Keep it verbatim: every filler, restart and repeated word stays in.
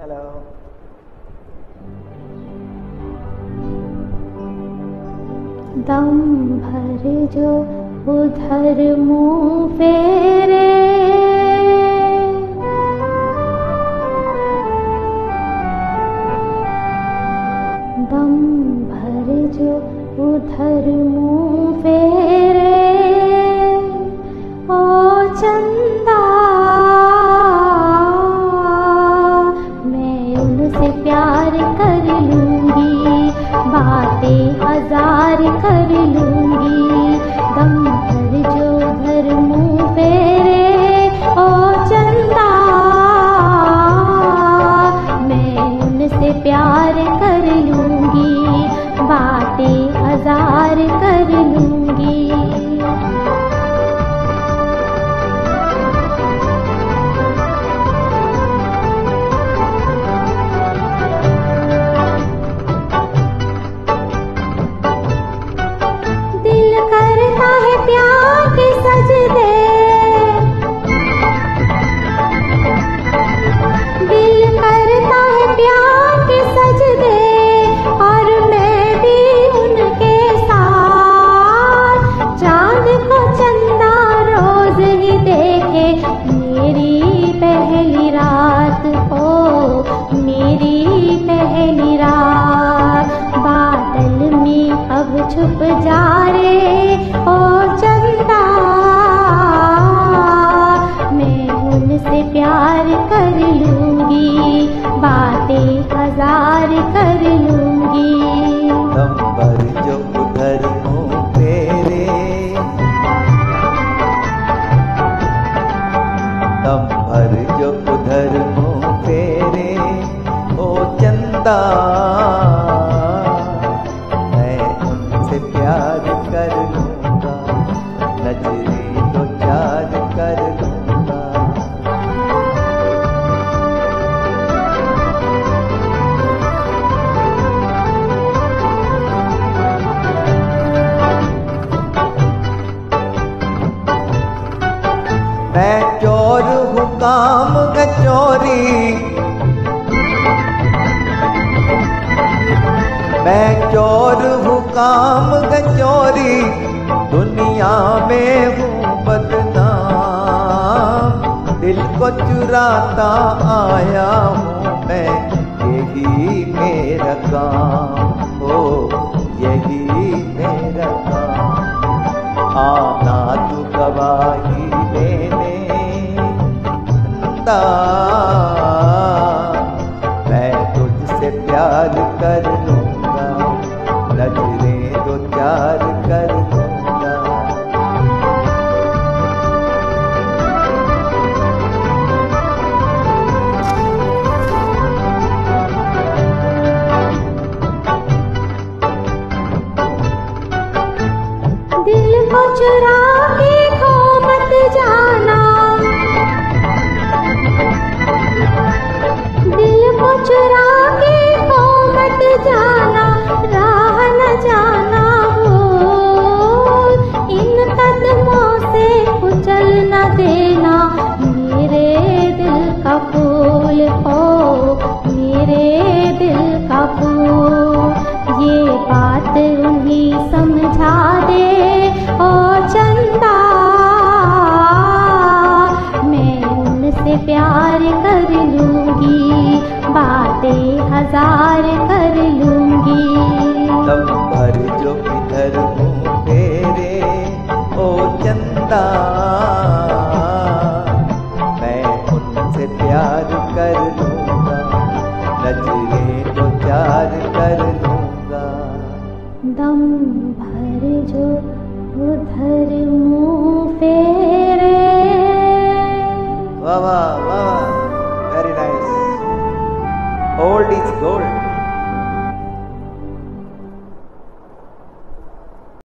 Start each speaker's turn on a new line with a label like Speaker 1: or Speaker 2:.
Speaker 1: Hello.
Speaker 2: दम भर जो उधर मुँह फेरे, दम भर जो उधर मुँह फेरे, ओ चंदा मैं उनसे प्यार कर लूँगी, बातें हजार कर लूँगी। दम भर जो उधर मुँह फेरे, ओ चंदा मैं उनसे प्यार कर लूँगी, बातें हजार कर लूँगी। दिल करता है प्यार के सजदे, दिल करता है प्यार के सजदे, और मैं भी उनके साथ। चांद को चंदा रोज ही देखे, मेरी पहली रात हो, मेरी पहली रात। बादल में अब छुप जा रे, ओ चंदा मैं उनसे प्यार कर लूँगी, बातें हजार कर लूँगी।
Speaker 1: दम भर जो उधर मुँह फेरे, दम भर जो उधर मुँह फेरे, ओ चंदा मैं उनसे प्यार कर लूँगा, नजरें दो चार कर लूँगा। मैं चोर हूँ काम गचोरी, मैं चोर हूँ काम गचोरी, दुनिया में हूँ बदनाम। दिल को चुराता आया हूँ मैं, यही मेरा काम हो, यही मेरा काम। आना तू गवाही देने चंदा, मैं तुझसे प्यार कर लूँगा, नजरें दो चार कर लूँगा।
Speaker 2: दिल को चुरा के खो मत जाना, दिल को चुरा के खो मत जाना, राह न जाना भूल, इन कदमों से कुचल न देना मेरे दिल का फूल हो, मेरे दिल का फूल। ये बात उन्हीं समझा दे, ओ चंदा मैं उनसे प्यार कर लूँगी, बातें हजार कर लूँगी।
Speaker 1: दम भर जो इधर मुँह फेरे, ओ चंदा मैं उनसे प्यार कर लूँगा, नजरें दो चार कर लूँगा।
Speaker 2: दम भर जो उधर मुँह फेरे।
Speaker 1: वाह वाह वाह, very nice. Old is gold.